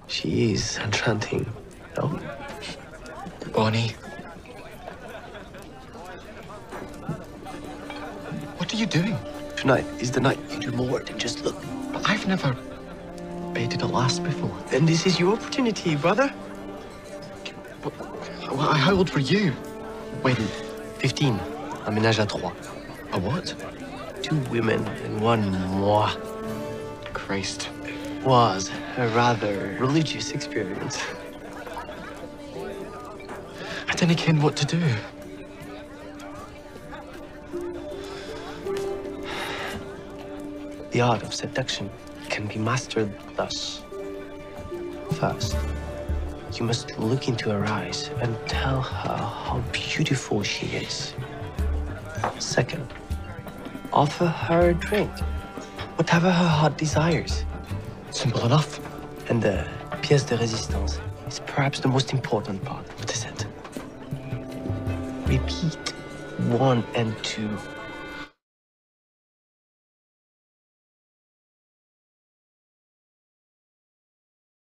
She is enchanting, no? Bonnie. What are you doing? Tonight is the night you do more than just look. But I've never baited a lass before. Then this is your opportunity, brother. How old were you? When? 15. Un ménage à trois. A what? 2 women and 1 moi. Christ. Was a rather religious experience. I didn't ken what to do. The art of seduction can be mastered thus. First, you must look into her eyes and tell her how beautiful she is. Second, offer her a drink, whatever her heart desires. Simple enough. And the pièce de résistance is perhaps the most important part. What is it? Repeat 1 and 2